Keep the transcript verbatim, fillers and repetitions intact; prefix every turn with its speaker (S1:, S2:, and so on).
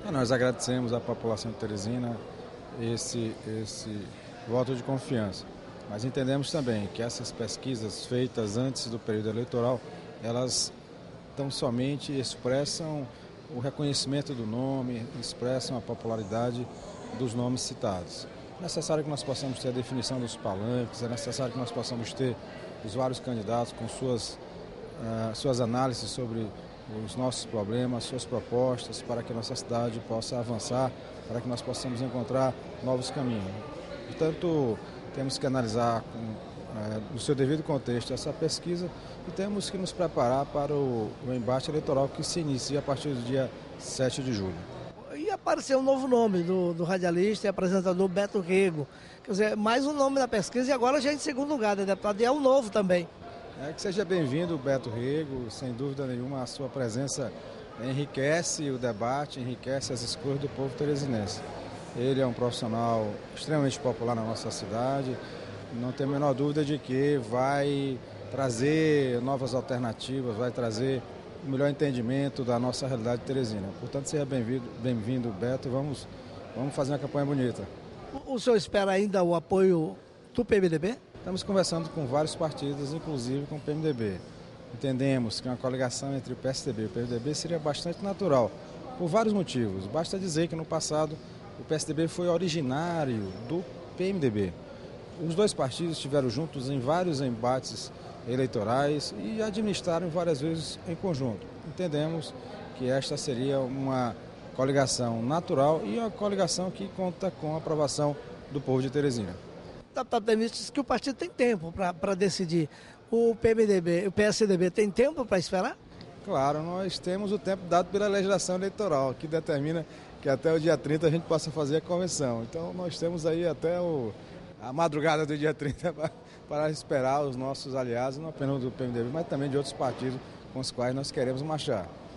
S1: Nós agradecemos à população de Teresina esse, esse voto de confiança, mas entendemos também que essas pesquisas feitas antes do período eleitoral, elas tão somente expressam o reconhecimento do nome, expressam a popularidade dos nomes citados. É necessário que nós possamos ter a definição dos palanques, é necessário que nós possamos ter os vários candidatos com suas, uh, suas análises sobre os nossos problemas, suas propostas, para que a nossa cidade possa avançar, para que nós possamos encontrar novos caminhos. Portanto, temos que analisar com, é, no seu devido contexto essa pesquisa e temos que nos preparar para o, o embate eleitoral que se inicia a partir do dia sete de julho.
S2: E apareceu um novo nome do, do radialista e apresentador Beto Rego. Quer dizer, mais um nome na pesquisa e agora já em segundo lugar, né, deputado? E é um novo também.
S1: É, que seja bem-vindo, Beto Rego. Sem dúvida nenhuma, a sua presença enriquece o debate, enriquece as escolhas do povo teresinense. Ele é um profissional extremamente popular na nossa cidade, não tem a menor dúvida de que vai trazer novas alternativas, vai trazer o melhor entendimento da nossa realidade de Teresina. Portanto, seja bem-vindo, bem-vindo, Beto, vamos, vamos fazer uma campanha bonita.
S2: O, o senhor espera ainda o apoio do P M D B?
S1: Estamos conversando com vários partidos, inclusive com o P M D B. Entendemos que uma coligação entre o P S D B e o P M D B seria bastante natural, por vários motivos. Basta dizer que no passado o P S D B foi originário do P M D B. Os dois partidos estiveram juntos em vários embates eleitorais e administraram várias vezes em conjunto. Entendemos que esta seria uma coligação natural e uma coligação que conta com a aprovação do povo de Teresina.
S2: O deputado Denis disse que o partido tem tempo para decidir. O P M D B, o P S D B tem tempo para esperar?
S1: Claro, nós temos o tempo dado pela legislação eleitoral, que determina que até o dia trinta a gente possa fazer a convenção. Então nós temos aí até o, a madrugada do dia trinta para, para esperar os nossos aliados, não apenas do P M D B, mas também de outros partidos com os quais nós queremos marchar.